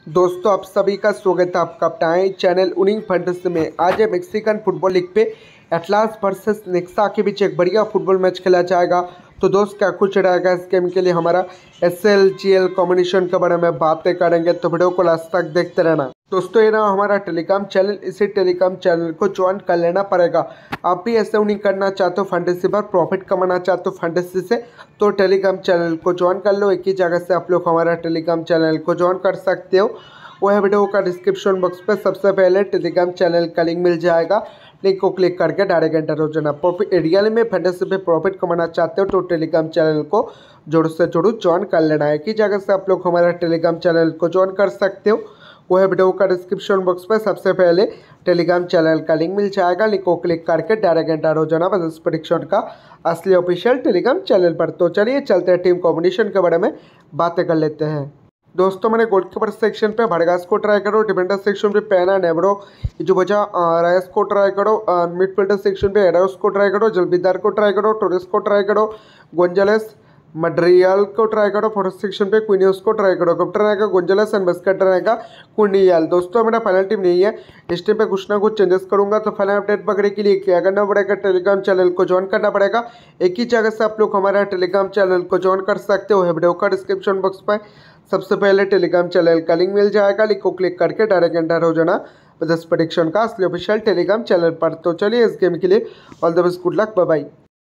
दोस्तों आप सभी का स्वागत है आपका अपना चैनल उनिंग फंटेसी में। आज है मेक्सिकन फुटबॉल लीग पे एटलास वर्सेस नेक्सा के बीच एक बढ़िया फुटबॉल मैच खेला जाएगा। तो दोस्त क्या कुछ रहेगा इस गेम के लिए हमारा SLGL कॉम्बिनेशन के बारे में बातें करेंगे, तो वीडियो को लास्ट तक देखते रहना। दोस्तों ये ना हमारा टेलीग्राम चैनल, इसी टेलीग्राम चैनल को ज्वाइन कर लेना पड़ेगा। आप भी ऐसे उन्हीं करना चाहते हो फंटेसी पर प्रॉफिट कमाना चाहते हो फंटेसी से, तो टेलीग्राम चैनल को ज्वाइन कर लो। एक ही जगह से आप लोग हमारा टेलीग्राम चैनल को ज्वाइन कर सकते हो। वो है वीडियो का डिस्क्रिप्शन बॉक्स पे सबसे पहले टेलीग्राम चैनल का लिंक मिल जाएगा। लिंक को क्लिक करके डायरेक्ट एंटर हो जाना। प्रॉफिट रियल में फंटेसी पे प्रॉफिट कमाना चाहते हो तो टेलीग्राम चैनल को जोड़ से जोड़ ज्वाइन कर लेना है। एक ही जगह से आप लोग हमारा टेलीग्राम चैनल को ज्वाइन कर सकते हो। वो है वीडियो का डिस्क्रिप्शन बॉक्स पे सबसे पहले टेलीग्राम चैनल का लिंक मिल जाएगा। लिंक को क्लिक करके डायरेक्ट एंटर हो जाना बस इस प्रेडिक्शन का असली ऑफिशियल टेलीग्राम चैनल पर। तो चलिए चलते हैं टीम कॉम्बिनेशन के बारे में बातें कर लेते हैं। दोस्तों मैंने गोलकीपर सेक्शन पे भड़गास को ट्राई करो, डिफेंडर सेक्शन पे पैना नेवरो जो बचा रायस को ट्राई करो, मिडफील्डर सेक्शन पे एडोस को ट्राई करो, जल्बीदार को ट्राई करो, टोरेस को ट्राई करो, गोंजालेस मड्रियल को ट्राई करो, फोर्थ सेक्शन पे क्विनियोस को ट्राई करो, कैप्टन रहेगा गोंजालेस एंड बस कैप्टन रहेगा कुनियल। दोस्तों मेरा फाइनल टीम नहीं है, इस टीम पे कुछ ना कुछ चेंजेस करूंगा। तो फाइनल अपडेट पकड़ने के लिए क्या करना पड़ेगा, टेलीग्राम चैनल को ज्वाइन करना पड़ेगा। एक ही जगह से आप लोग हमारा टेलीग्राम चैनल को ज्वाइन कर सकते हो। वीडियो का डिस्क्रिप्शन बॉक्स पर सबसे पहले टेलीग्राम चैनल का लिंक मिल जाएगा। लिंक को क्लिक करके डायरेक्ट एंटर हो जाना बस प्रेडिक्शन का असली ऑफिशियल टेलीग्राम चैनल पर। तो चलिए इस गेम के लिए all the best, good luck, bye bye.